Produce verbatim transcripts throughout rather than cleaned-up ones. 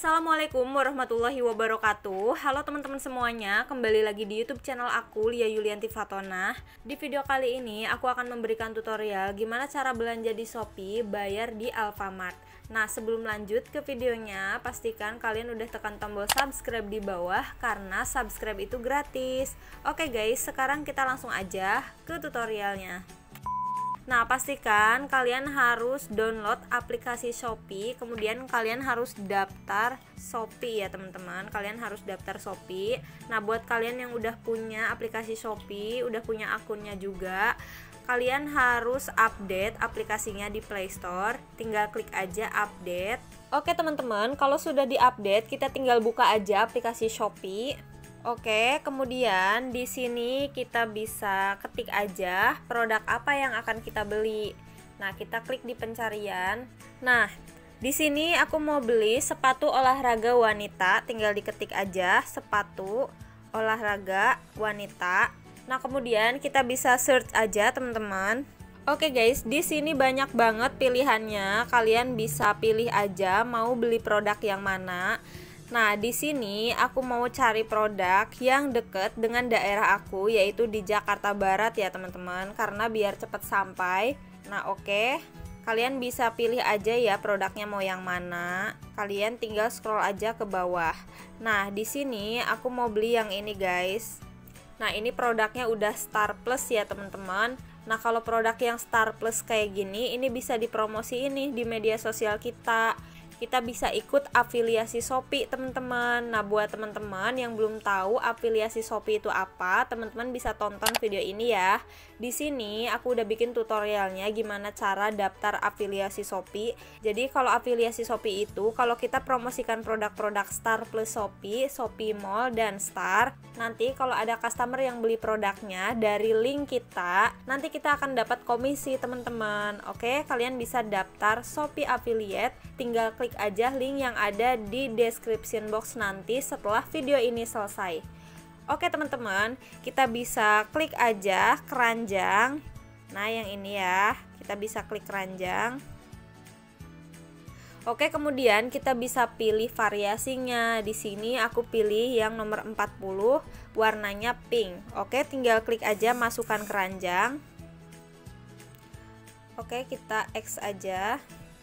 Assalamualaikum warahmatullahi wabarakatuh. Halo teman-teman semuanya, kembali lagi di YouTube channel aku, Lia Yulianti Fatona. Di video kali ini aku akan memberikan tutorial gimana cara belanja di Shopee bayar di Alfamart. Nah, sebelum lanjut ke videonya, pastikan kalian udah tekan tombol subscribe di bawah karena subscribe itu gratis. Oke guys, sekarang kita langsung aja ke tutorialnya. Nah, pastikan kalian harus download aplikasi Shopee, kemudian kalian harus daftar Shopee ya teman-teman. Kalian harus daftar Shopee. Nah, buat kalian yang udah punya aplikasi Shopee, udah punya akunnya juga, kalian harus update aplikasinya di Play Store. Tinggal klik aja update. Oke teman-teman, kalau sudah diupdate, kita tinggal buka aja aplikasi Shopee. Oke, kemudian di sini kita bisa ketik aja produk apa yang akan kita beli. Nah, kita klik di pencarian. Nah, di sini aku mau beli sepatu olahraga wanita, tinggal diketik aja sepatu olahraga wanita. Nah, kemudian kita bisa search aja, teman-teman. Oke guys, di sini banyak banget pilihannya. Kalian bisa pilih aja mau beli produk yang mana. Nah, di sini aku mau cari produk yang deket dengan daerah aku, yaitu di Jakarta Barat ya teman-teman, karena biar cepat sampai. Nah, oke. Kalian bisa pilih aja ya produknya mau yang mana. Kalian tinggal scroll aja ke bawah. Nah, di sini aku mau beli yang ini guys. Nah, ini produknya udah Star Plus ya teman-teman. Nah, kalau produk yang Star Plus kayak gini, ini bisa dipromosi ini di media sosial kita. Kita bisa ikut afiliasi Shopee teman-teman. Nah, buat teman-teman yang belum tahu afiliasi Shopee itu apa, teman-teman bisa tonton video ini ya. Di sini aku udah bikin tutorialnya gimana cara daftar afiliasi Shopee. Jadi kalau afiliasi Shopee itu, kalau kita promosikan produk-produk Star Plus Shopee, Shopee Mall, dan Star, nanti kalau ada customer yang beli produknya dari link kita, nanti kita akan dapat komisi teman-teman. Oke, kalian bisa daftar Shopee Affiliate, tinggal klik aja link yang ada di description box nanti setelah video ini selesai. Oke teman-teman, kita bisa klik aja keranjang. Nah, yang ini ya, kita bisa klik keranjang. Oke, kemudian kita bisa pilih variasinya. Di sini aku pilih yang nomor empat puluh, warnanya pink. Oke, tinggal klik aja masukkan keranjang. Oke, kita X aja.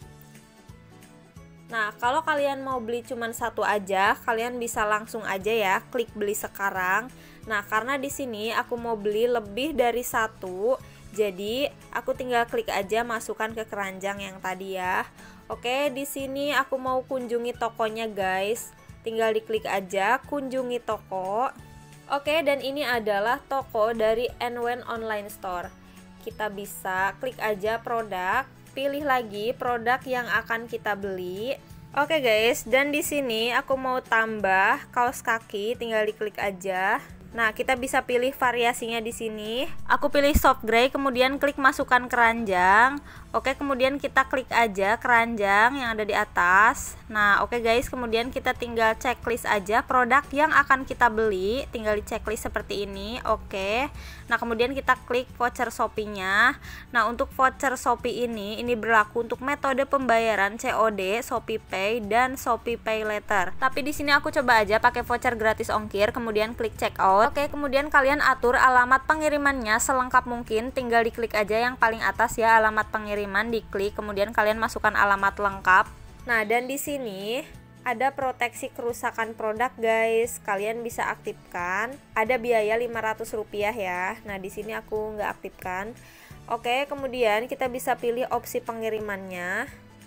Nah, kalau kalian mau beli cuman satu aja, kalian bisa langsung aja ya klik beli sekarang. Nah, karena di sini aku mau beli lebih dari satu, jadi aku tinggal klik aja masukkan ke keranjang yang tadi ya. Oke, di sini aku mau kunjungi tokonya guys. Tinggal diklik aja kunjungi toko. Oke, dan ini adalah toko dari Enwen Online Store. Kita bisa klik aja produk. Pilih lagi produk yang akan kita beli. Oke guys, dan di sini aku mau tambah kaos kaki, tinggal diklik aja. Nah, kita bisa pilih variasinya di sini. Aku pilih soft gray, kemudian klik masukkan keranjang. Oke, kemudian kita klik aja keranjang yang ada di atas. Nah, oke guys, kemudian kita tinggal checklist aja produk yang akan kita beli. Tinggal di checklist seperti ini. Oke. Nah, kemudian kita klik voucher Shopee-nya. Nah, untuk voucher Shopee ini ini berlaku untuk metode pembayaran C O D, Shopee Pay, dan Shopee Pay Later. Tapi di sini aku coba aja pakai voucher gratis ongkir, kemudian klik checkout. Oke, kemudian kalian atur alamat pengirimannya selengkap mungkin. Tinggal diklik aja yang paling atas ya, alamat pengiriman, diklik, kemudian kalian masukkan alamat lengkap. Nah, dan di sini ada proteksi kerusakan produk guys. Kalian bisa aktifkan. Ada biaya lima ratus rupiah ya. Nah, di sini aku nggak aktifkan. Oke, kemudian kita bisa pilih opsi pengirimannya.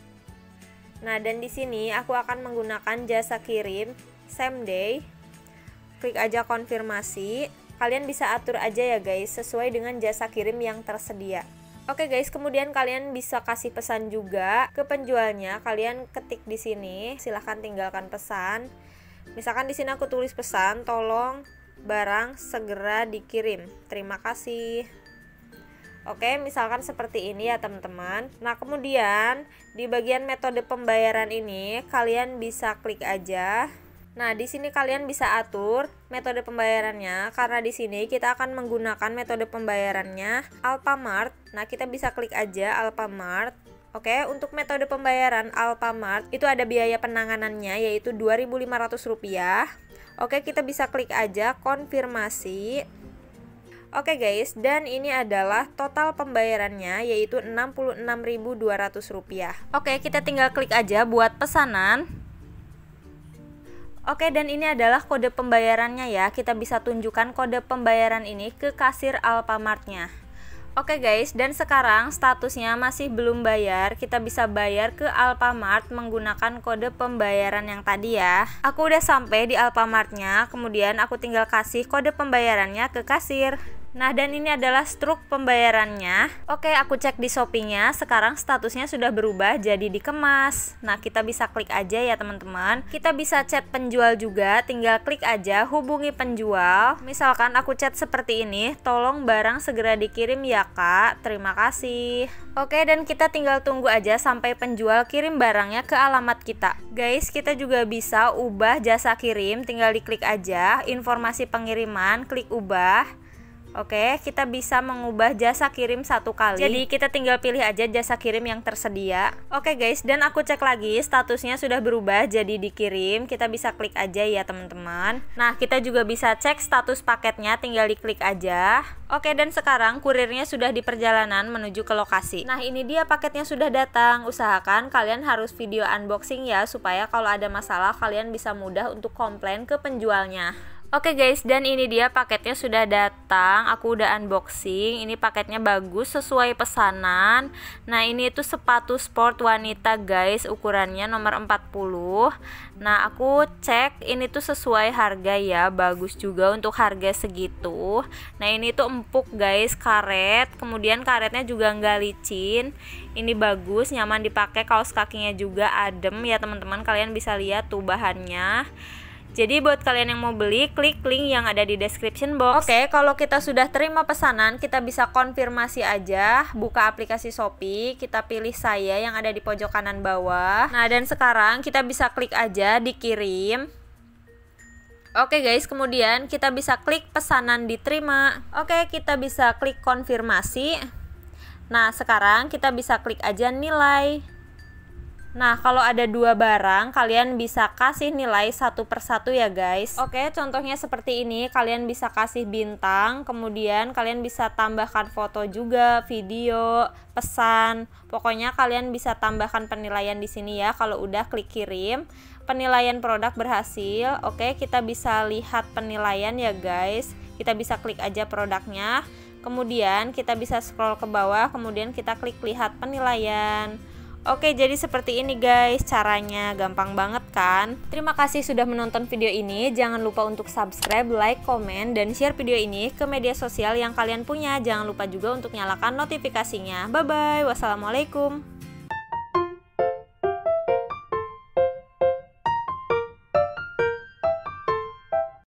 Nah, dan di sini aku akan menggunakan jasa kirim same day. Klik aja konfirmasi. Kalian bisa atur aja ya guys sesuai dengan jasa kirim yang tersedia. Oke guys, kemudian kalian bisa kasih pesan juga ke penjualnya. Kalian ketik di sini, silahkan tinggalkan pesan. Misalkan di sini aku tulis pesan, tolong barang segera dikirim. Terima kasih. Oke, misalkan seperti ini ya teman-teman. Nah, kemudian di bagian metode pembayaran ini kalian bisa klik aja. Nah, di sini kalian bisa atur metode pembayarannya, karena di sini kita akan menggunakan metode pembayarannya Alfamart. Nah, kita bisa klik aja Alfamart. Oke, untuk metode pembayaran Alfamart itu ada biaya penanganannya yaitu dua ribu lima ratus rupiah. Oke, kita bisa klik aja konfirmasi. Oke guys, dan ini adalah total pembayarannya yaitu enam puluh enam ribu dua ratus rupiah. Oke, kita tinggal klik aja buat pesanan. Oke, dan ini adalah kode pembayarannya ya. Kita bisa tunjukkan kode pembayaran ini ke kasir Alfamartnya. Oke guys, dan sekarang statusnya masih belum bayar. Kita bisa bayar ke Alfamart menggunakan kode pembayaran yang tadi ya. Aku udah sampai di Alfamartnya, kemudian aku tinggal kasih kode pembayarannya ke kasir. Nah, dan ini adalah struk pembayarannya. Oke, aku cek di Shopee-nya. Sekarang statusnya sudah berubah jadi dikemas. Nah, kita bisa klik aja ya teman-teman. Kita bisa chat penjual juga. Tinggal klik aja hubungi penjual. Misalkan aku chat seperti ini, tolong barang segera dikirim ya kak, terima kasih. Oke, dan kita tinggal tunggu aja sampai penjual kirim barangnya ke alamat kita. Guys, kita juga bisa ubah jasa kirim. Tinggal diklik aja informasi pengiriman, klik ubah. Oke, kita bisa mengubah jasa kirim satu kali. Jadi kita tinggal pilih aja jasa kirim yang tersedia. Oke guys, dan aku cek lagi statusnya sudah berubah jadi dikirim. Kita bisa klik aja ya teman-teman. Nah, kita juga bisa cek status paketnya, tinggal diklik aja. Oke, dan sekarang kurirnya sudah di perjalanan menuju ke lokasi. Nah, ini dia paketnya sudah datang. Usahakan kalian harus video unboxing ya, supaya kalau ada masalah kalian bisa mudah untuk komplain ke penjualnya. Oke guys, dan ini dia paketnya sudah datang. Aku udah unboxing. Ini paketnya bagus sesuai pesanan. Nah, ini itu sepatu sport wanita guys, ukurannya nomor empat puluh. Nah, aku cek ini tuh sesuai harga ya, bagus juga untuk harga segitu. Nah, ini tuh empuk guys, karet. Kemudian karetnya juga nggak licin. Ini bagus, nyaman dipakai, kaos kakinya juga adem ya teman-teman. Kalian bisa lihat tuh bahannya. Jadi buat kalian yang mau beli, klik link yang ada di description box. Oke, kalau kita sudah terima pesanan, kita bisa konfirmasi aja. Buka aplikasi Shopee, kita pilih saya yang ada di pojok kanan bawah. Nah, dan sekarang kita bisa klik aja dikirim. Oke guys, kemudian kita bisa klik pesanan diterima. Oke, kita bisa klik konfirmasi. Nah, sekarang kita bisa klik aja nilai. Nah, kalau ada dua barang, kalian bisa kasih nilai satu persatu ya guys. Oke, contohnya seperti ini, kalian bisa kasih bintang, kemudian kalian bisa tambahkan foto juga, video, pesan. Pokoknya kalian bisa tambahkan penilaian di sini ya. Kalau udah klik kirim, penilaian produk berhasil. Oke, kita bisa lihat penilaian ya guys. Kita bisa klik aja produknya. Kemudian kita bisa scroll ke bawah, kemudian kita klik lihat penilaian. Oke, jadi seperti ini guys caranya, gampang banget kan? Terima kasih sudah menonton video ini. Jangan lupa untuk subscribe, like, komen, dan share video ini ke media sosial yang kalian punya. Jangan lupa juga untuk nyalakan notifikasinya. Bye bye, wassalamualaikum.